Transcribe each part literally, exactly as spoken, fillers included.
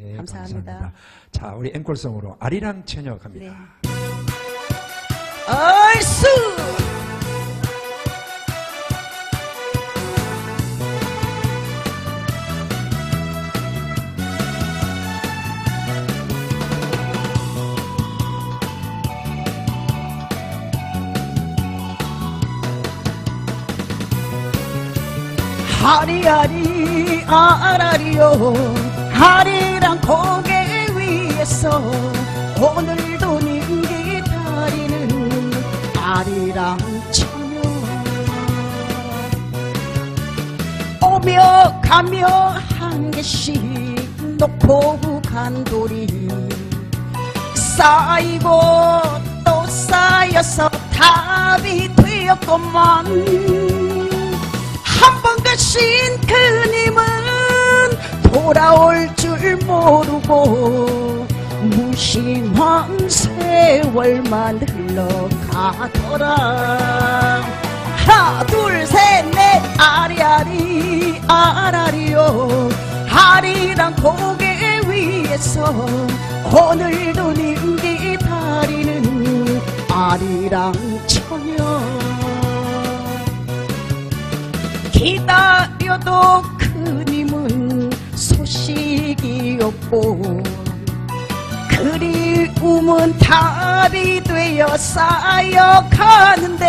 네, 감사합니다. 감사합니다. 자, 우리 앵콜송으로 아리랑 처녀 갑니다. 네. 얼쑤! 하리하리 아라리요 하리랑 고개 위에서 오늘도 님기 다리는 아리랑 처녀 오며 가며 한 개씩 놓고 간 돌이 쌓이고 또 쌓여서 답이 되었건만 한 번 가신 그님은 돌아올 줄 모르고 무심한 세월만 흘러가더라. 하나 둘 셋 넷 아리아리 아라리요 아리랑 고개 위에서 오늘도 님기 다리는 아리랑 처녀 기다려도 그님은 소식이 없고 그리움은 답이 되어 쌓여가는데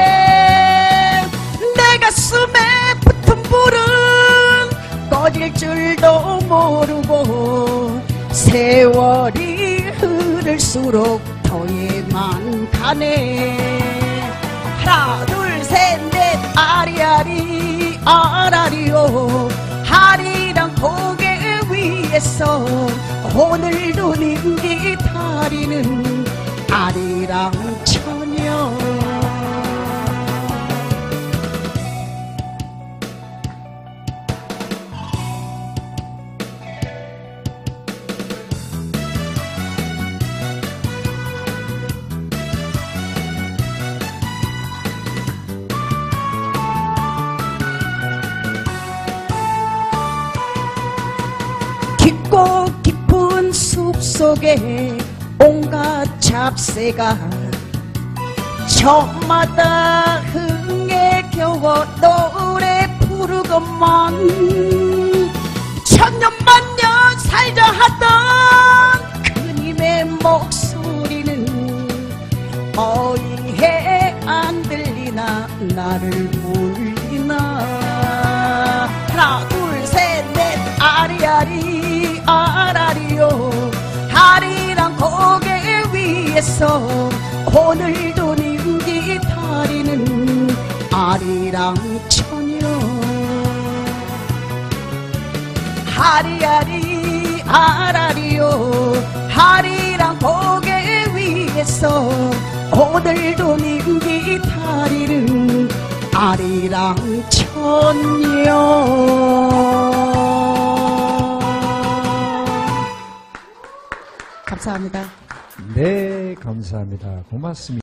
내 가슴에 붙은 불은 꺼질 줄도 모르고 세월이 흐를수록 더해만 가네. 하나 둘 셋 넷 아리아리 아라리요 아리랑 고개 위에서 오늘도 님기 다리는 아리랑 처녀 깊고 깊은 숲속에 온갖 잡새가 저마다 흥에 겨워 노래 부르건만 천년만년 살자 하던 그님의 목소리는 어이해 안 들리나 나를 울리나. 하나 둘 셋 넷 아리아리 아라리요 아리랑 고개 위에서 오늘도 님기 다리는 아리랑 처녀 아리아리 아라리요 아리랑 고개 위에서 오늘도 님기 다리는 아리랑 처녀. 감사합니다. 네, 감사합니다. 고맙습니다.